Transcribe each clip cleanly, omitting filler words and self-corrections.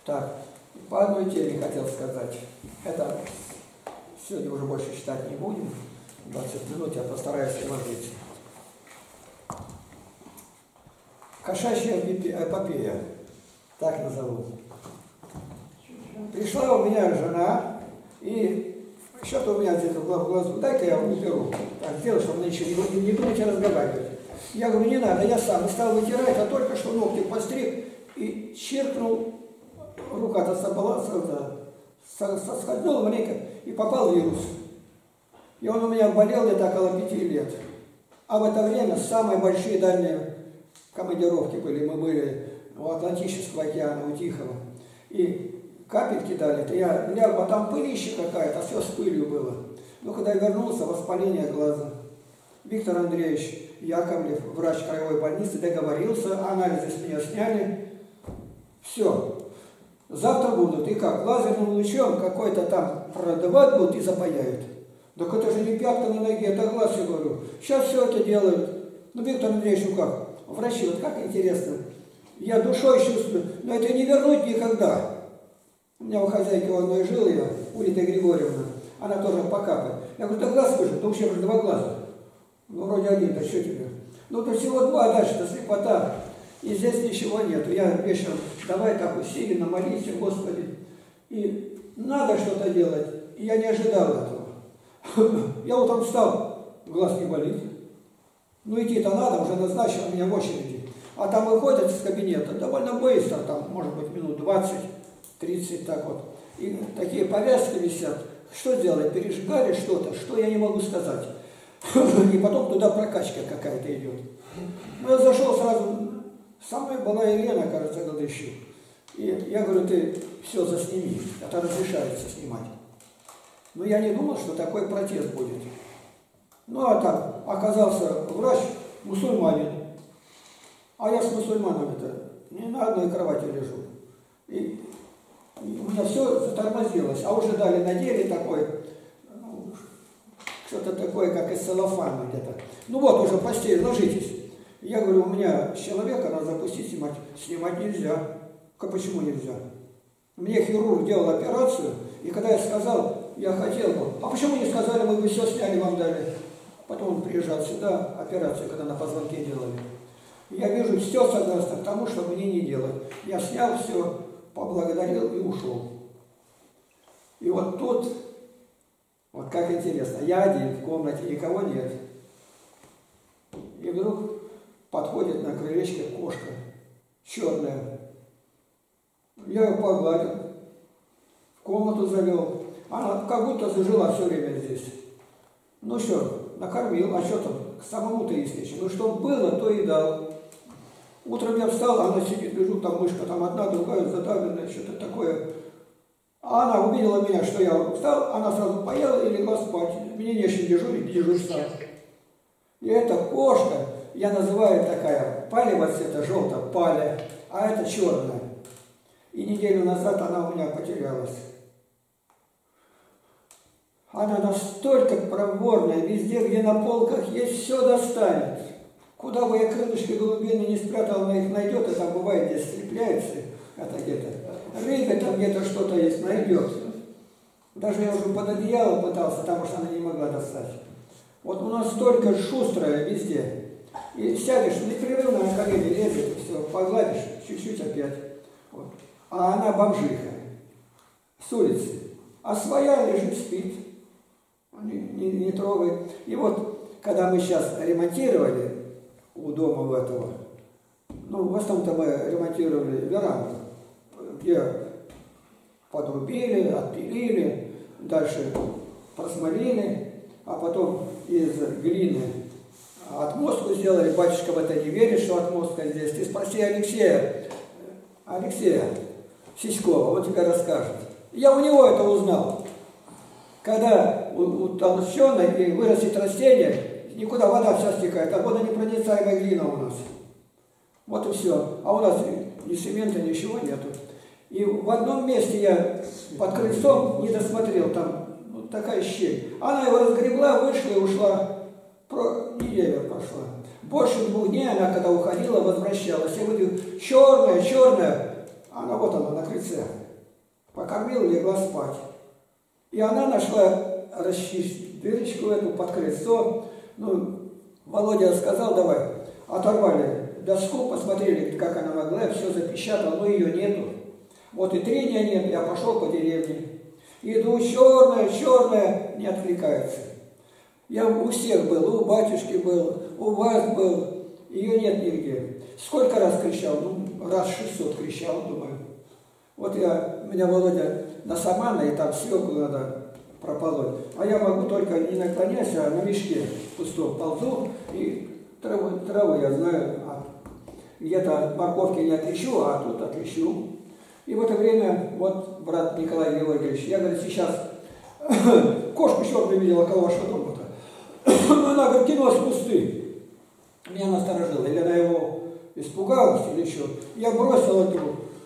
Так, по одной теме хотел сказать. Это сегодня уже больше читать не будем. 20 минут я постараюсь уложиться. Кошачья эпопея, так назову. Пришла у меня жена, и что-то у меня где-то в глазу, дай-ка я уберу. Так, сделай, чтобы мне еще не думайте разговаривать. Я говорю, не надо, я сам. И стал вытирать, а только что ногти постриг, и чиркнул, рука-то соскользнула маленько, и попал вирус. И он у меня болел где-то около 5 лет. А в это время самые большие дальние командировки были. Мы были у Атлантического океана, у Тихого. И капельки дали, то я лягу, а там пылища какая-то, все с пылью было. Но когда я вернулся, воспаление глаза. Виктор Андреевич Яковлев, врач краевой больницы, договорился, анализы с меня сняли. Все. Завтра будут. И как? Лазерным лучом какой-то там продавать будут и запаяют. Так это же не пятка на ноге, это глаз, я говорю. Сейчас все это делают. Ну, Виктор Андреевич, ну как? Врачи, вот как интересно. Я душой чувствую, но это не вернуть никогда. У меня у хозяйки у одной жила я, Улита Григорьевна, она тоже покапает. Я говорю, да глаз выжил, да вообще 2 глаза. Ну, вроде один, да что тебе? Ну, то всего 2, дальше-то слепота. И здесь ничего нету. Я вечером, давай так усиленно молись, Господи. И надо что-то делать. И я не ожидал этого. Я утром встал, глаз не болит. Ну, идти-то надо, уже назначил меня в очереди. А там выходят из кабинета довольно быстро, там, может быть, минут 20-30, так вот. И такие повязки висят. Что делать? Пережигали что-то, что я не могу сказать. И потом туда прокачка какая-то идет. Ну, я зашел сразу, со мной была Елена, кажется, Гладыщук. И я говорю, ты все засними, это разрешается снимать. Но я не думал, что такой протест будет. Ну, а там оказался врач мусульманин. А я с мусульманами-то не на одной кровати лежу. И у меня все затормозилось. А уже дали на деле такой, ну, что-то такое, как из целлофана где-то. Ну вот, уже постель, ложитесь. Я говорю, у меня человека надо запустить, снимать. Снимать нельзя. Почему нельзя? Мне хирург делал операцию, и когда я сказал, я хотел бы, а почему не сказали, мы бы все сняли, вам дали. Потом он приезжал сюда, операцию, когда на позвонке делали. Я вижу, все согласно к тому, что мне не делать. Я снял все, поблагодарил и ушел. И вот тут, вот как интересно, я один в комнате, никого нет. И вдруг подходит на крылечко кошка, черная. Я ее погладил, в комнату завел. Она как будто зажила все время здесь. Ну что, накормил, а что там, к самому-то есть нечего. Ну что было, то и дал. Утром я встал, она сидит, лежу, там мышка, там одна, другая, задавленная, что-то такое. А она увидела меня, что я встал, она сразу поела и легла спать. Мне нечем дежурить, дежурь сам. И эта кошка, я называю такая, палевого цвета, желтая, паля, а это черная. И неделю назад она у меня потерялась. Она настолько проворная, везде, где на полках есть, все достанет. Куда бы я крылышки голубиные не спрятал, она их найдет, это бывает, здесь слепляется, это где-то. Рыба там где-то что-то есть, найдет. Даже я уже под одеялом пытался, потому что она не могла достать. Вот у нас столько шустрая везде. И сядешь, непрерывно на колени лезет, все, погладишь, чуть-чуть опять. Вот. А она бомжиха с улицы. А своя лежит, спит. Не трогает. И вот, когда мы сейчас ремонтировали у дома этого, ну, в основном-то мы ремонтировали веранду, где подрубили, отпилили, дальше просмолили, а потом из глины отмостку сделали. Батюшка в это не верит, что отмостка здесь. Ты спроси Алексея Сиськова, он тебе расскажет. Я у него это узнал. Когда утолщенной и вырастет растение, никуда вода вся стекает, а водонепроницаемая глина у нас. Вот и все. А у нас ни цемента, ничего нету. И в одном месте я под крыльцом не досмотрел, там вот такая щель. Она его разгребла, вышла и ушла. Неделя прошла. Больше 2 дней она, когда уходила, возвращалась. Я говорю, черная, она вот она на крыльце. Покормила, легла спать. И она нашла дырочку эту под крыльцо. Ну, Володя сказал, давай, оторвали доску, посмотрели, как она могла, все запечатала, но ее нету. Вот и трения нет, я пошел по деревне. Иду, черная, не откликается. Я у всех был, у батюшки был, у вас был, ее нет нигде. Сколько раз кричал? Ну, раз 600 кричал, думаю. Вот меня Володя на самана, и там свеклу надо прополоть. А я могу только не наклоняться, а на мешке пустом ползу, и траву я знаю. Где-то от морковки не отлещу, а тут отлещу. И в это время, вот брат Николай Георгиевич, я, говорю, сейчас кошку черную видел около вашего дома-то. Она, говорит, кинулась в кусты. Меня насторожило. Или она его испугалась, или еще. Я бросил эту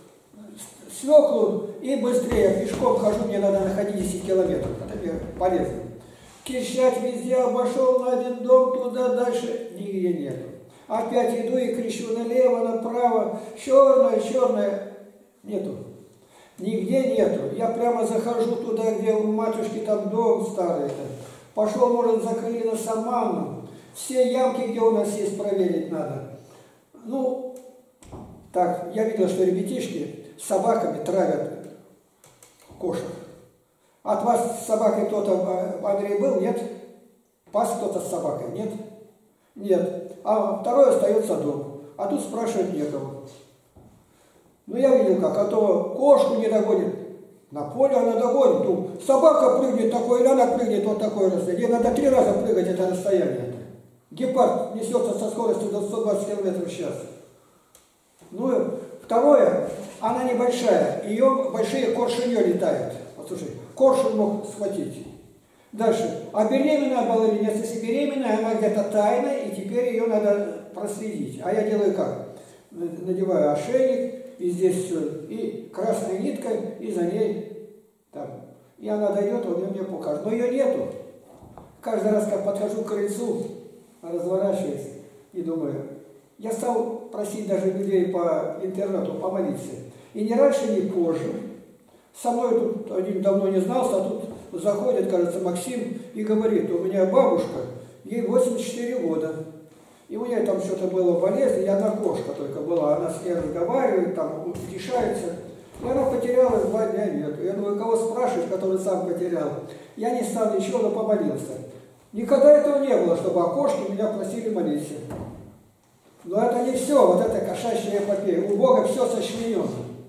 свеклу и быстрее пешком хожу, мне надо находить 10 километров. Это мне полезно. Кричать везде, обошел на один дом, туда, дальше, нигде нету. Опять иду и кричу налево, направо, черная. Нету. Нигде нету. Я прямо захожу туда, где у матушки там дом старый. Пошел, может, закрыли на саманну. Все ямки, где у нас есть, проверить надо. Ну, так, я видел, что ребятишки с собаками травят кошек. От вас с собакой кто-то, Андрей, был? Нет? Пас кто-то с собакой? Нет? Нет. А второй остается дома. А тут спрашивать некого. Ну, я видел как, а то кошку не догонит. На поле она догонит. Ну, собака прыгнет такой, или она прыгнет вот такое расстояние. Ей надо 3 раза прыгать это расстояние. Гепард несется со скоростью до 120 км в час. Ну, второе, она небольшая. Ее большие коршунье летают. Послушай, коршун мог схватить. Дальше. А беременная была или нет? Если беременная, она где-то тайная, и теперь ее надо проследить. А я делаю как? Надеваю ошейник, и здесь все, и красной ниткой, и за ней так. И она дойдет, он мне покажет. Но ее нету. Каждый раз, как подхожу к крыльцу, разворачиваюсь и думаю, я стал просить даже людей по интернету помолиться. И ни раньше, ни позже. Со мной тут один давно не знался, а тут заходит, кажется, Максим и говорит, у меня бабушка, ей 84 года. И у нее там что-то было болезнь, и одна кошка только была. Она с ней разговаривает, там утешается. И она потерялась 2 дня, нет. Я думаю, кого спрашивать, который сам потерял. Я не стал ничего, но помолился. Никогда этого не было, чтобы о кошке меня просили молиться. Но это не все, вот это кошачья эпопея. У Бога все сочленено.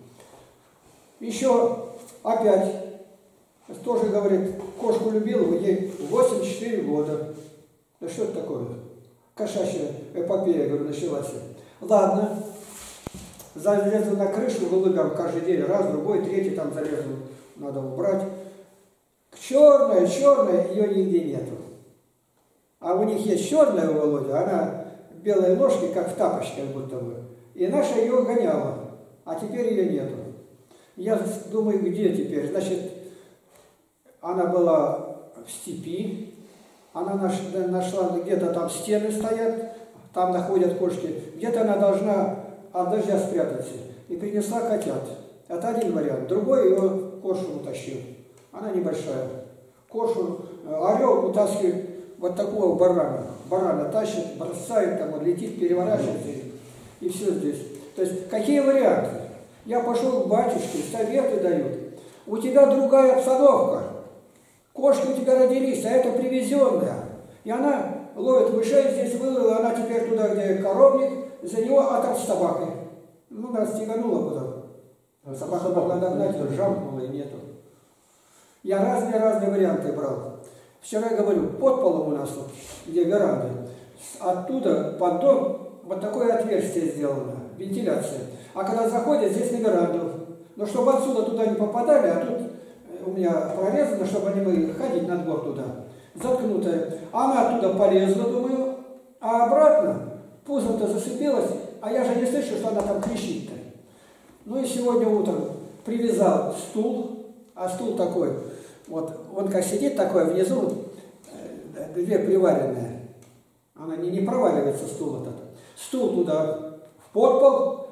Еще опять, тоже говорит, кошку любил, ей 84 года. Да что это такое? Кошачья эпопея, говорю, началась. Ладно, залезу на крышу голубям каждый день, раз, другой, третий там залезу, надо убрать. Черная, ее нигде нету. А у них есть черная у Володи, она в белой ложке, как в тапочке, будто бы. И наша ее гоняла, а теперь ее нету. Я думаю, где теперь? Значит, она была в степи. Она нашла, где-то там стены стоят, там находят кошки. Где-то она должна от дождя спрятаться. И принесла котят. Это один вариант. Другой ее кошку утащил. Она небольшая. Кошку, орел утаскивает вот такого барана. Барана тащит, бросает, там он летит, переворачивается. И все здесь. То есть, какие варианты? Я пошел к батюшке, советы дают. У тебя другая обстановка. Кошки у тебя родились, а это привезенная. И она ловит мышей, здесь выловила, она теперь туда, где коровник, за него, а там с собакой. Ну, нас стеганула потом. Собака могла догнать, жамкнула и нету. Я разные варианты брал. Вчера я говорю, под полом у нас, вот, где веранды, оттуда под дом вот такое отверстие сделано, вентиляция. А когда заходят, здесь на веранду. Но чтобы отсюда туда не попадали, а тут у меня прорезано, чтобы они могли ходить на двор туда, заткнутая. Она оттуда полезла, думаю, а обратно пузом-то зацепилась, а я же не слышу, что она там кричит-то. Ну и сегодня утром привязал стул, а стул такой, вот он как сидит такой, внизу 2 приваренные. Она не проваливается, стул этот. Стул туда в подпол,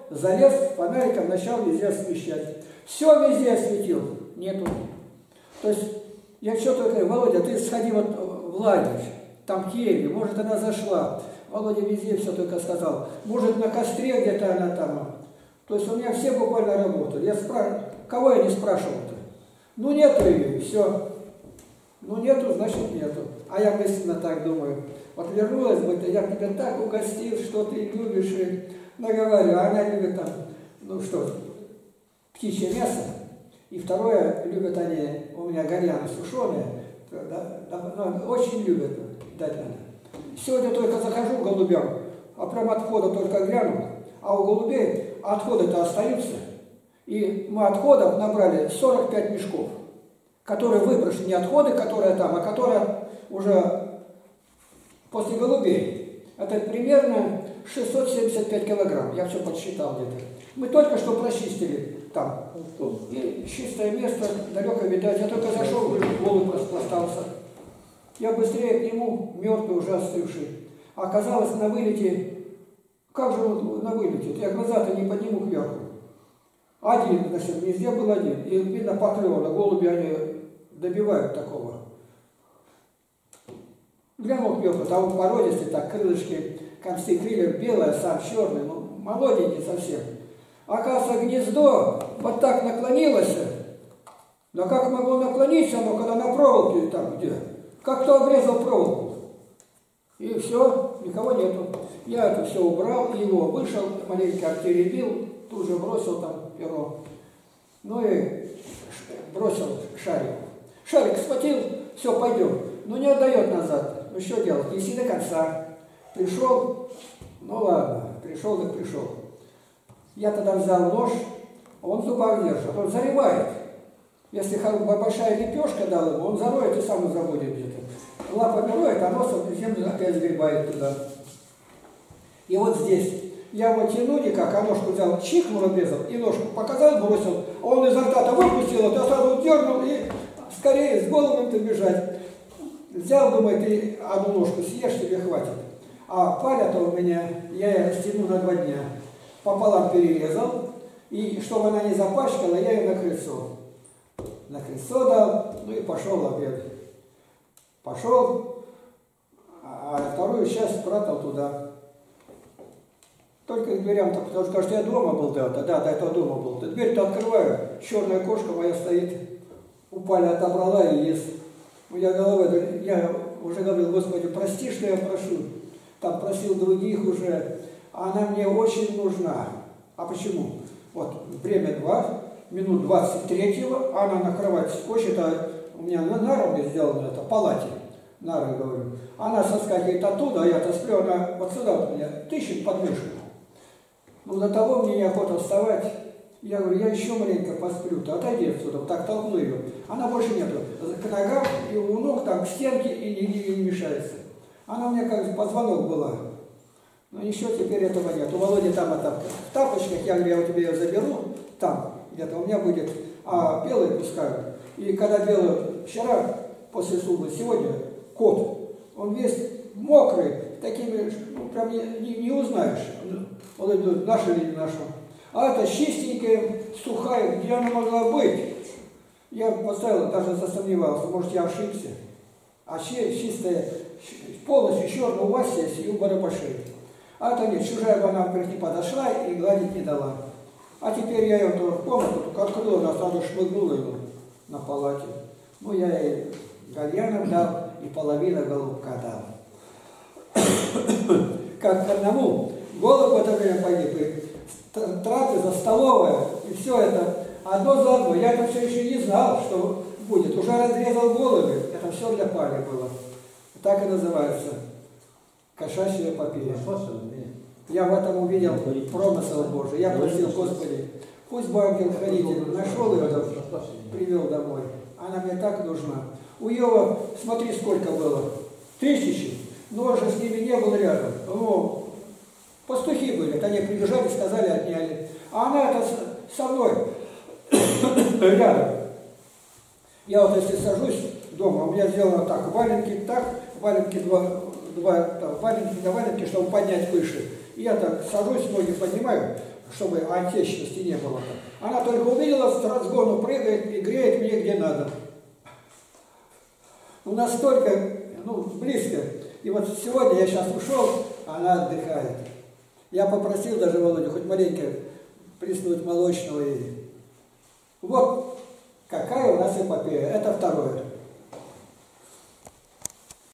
залез фонариком, начал везде освещать. Все везде осветил. Нету. То есть, я что только, Володя, ты сходи вот в лагерь, там Киеве, может она зашла. Володя везде все только сказал. Может на костре где-то она там. То есть у меня все буквально работали. Я спрашиваю, кого я не спрашивал-то? Ну нету ее, и все. Ну нету, значит нету. А я мысленно так думаю. Вот вернулась бы ты, я тебя так угостил, что ты любишь, и наговорю. А она любит там, ну что, птичье мясо. И второе, любят они, у меня гальяны сушеные, очень любят, дать надо. Сегодня только захожу к голубям, а прям отхода только гляну, а у голубей отходы-то остаются. И мы отходов набрали 45 мешков, которые выброшены, не отходы, которые там, а которые уже после голубей. Это примерно 675 килограмм, я все подсчитал где-то. Мы только что прочистили там. И чистое место, далеко видать. Я только зашел, голубь остался. Я быстрее к нему, мертвый, уже остывший. А оказалось, на вылете, как же он на вылете? Я глаза-то не подниму кверху. Один, значит, везде был один. И видно покрыло, голуби они добивают такого. Глянул кверху, там породистый, так, крылышки, концы крыльев белые, сам черный, ну, молоденький совсем. Оказывается, гнездо вот так наклонилось. Но как могло наклониться оно, когда на проволоке там где? Как кто обрезал проволоку? И все, никого нету. Я это все убрал, его вышел, маленько обтеребил, тут же бросил там перо. Ну и бросил шарик. Шарик схватил, все, пойдем. Но не отдает назад. Ну что делать? Неси до конца. Пришел, ну ладно, пришел так пришел. Я тогда взял нож, он в зубах держит, он зарывает. Если большая лепешка дала ему, он зароет и сам забудет где-то. Лапами роет, а носом землю опять сгребает туда. И вот здесь я его тяну никак, а ножку взял, чихнул, обрезал, и ножку показал, бросил. А он изо рта-то выпустил, а сразу дернул и скорее с головой-то бежать. Взял, думает, ты одну ножку съешь, тебе хватит. А паля-то у меня, я ее растяну на 2 дня. Пополам перерезал, и чтобы она не запачкала, я ее на крыльцо. На крыльцо дал, ну и пошел обед. Пошел, а вторую часть спрятал туда. Только к дверям-то, потому что, кажется, я дома был, да, до этого дома был. Дверь-то открываю, черная кошка моя стоит, упали, отобрала и ест. У меня головой, я уже говорил, Господи, прости, что я прошу. Там просил других уже. Она мне очень нужна. А почему? Вот время 2, минут 23-го, она на кровати скочит, а у меня на нары сделано это, в палате, нары, говорю. Она соскакивает оттуда, а я-то сплю, она вот сюда вот меня тыщет под мышку. Ну, до того мне неохота вставать. Я говорю, я еще маленько посплю-то, отойди отсюда, вот так толкну ее. Она больше нету. К ногам и у ног там к стенке и не мешается. Она у меня как позвонок была. Но ничего теперь этого нет. У Володи там это в тапочках, я говорю, я у тебя ее заберу, там где-то у меня будет, а белые пускают. И когда белый вчера, после службы, сегодня, кот, он весь мокрый, такими, ну, прям не узнаешь. Он идет, наша или не наша. А это чистенькая, сухая, где она могла быть? Я поставил, даже засомневался, может я ошибся. А чистая, полностью черная, у вас есть, и у барабашей. А это нет, чужая бы она, во-первых, не подошла и гладить не дала. А теперь я ее тоже в комнату, только открыла, она сразу шмыгнула его на палате. Ну, я ей гальянов дал, и половина голубка дал. Как к одному, голубь в это время погиб, и трапеза, столовая, и все это одно за одно. Я это все еще не знал, что будет. Уже разрезал голуби, это все для пали было. Так и называется. Кошачья эпопея. Я в этом увидел промысел Божий. Я просил, Господи, пусть бы ангел-хранитель нашел ее, привел домой. Она мне так нужна. У Иова, смотри, сколько было. 1000. Ножа с ними не было рядом. Ну, пастухи были. Они прибежали, сказали, отняли. А она это со мной рядом. Я вот если сажусь дома, у меня сделано так, валенки, валенки, чтобы поднять выше. И я так сажусь, ноги поднимаю, чтобы отечественности не было. Она только увидела, с разгону прыгает и греет мне где надо. Ну, настолько, близко. И вот сегодня я сейчас ушел, она отдыхает. Я попросил даже Володю хоть маленько приснуть молочного. И вот какая у нас эпопея. Это второе.